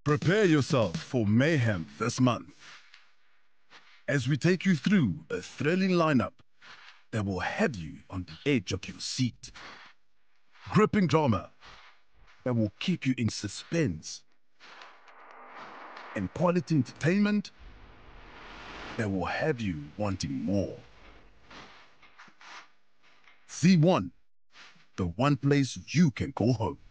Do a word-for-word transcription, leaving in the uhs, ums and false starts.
Prepare yourself for mayhem this month as we take you through a thrilling lineup that will have you on the edge of your seat. Gripping drama that will keep you in suspense, and quality entertainment that will have you wanting more. Zee One, the one place you can go home.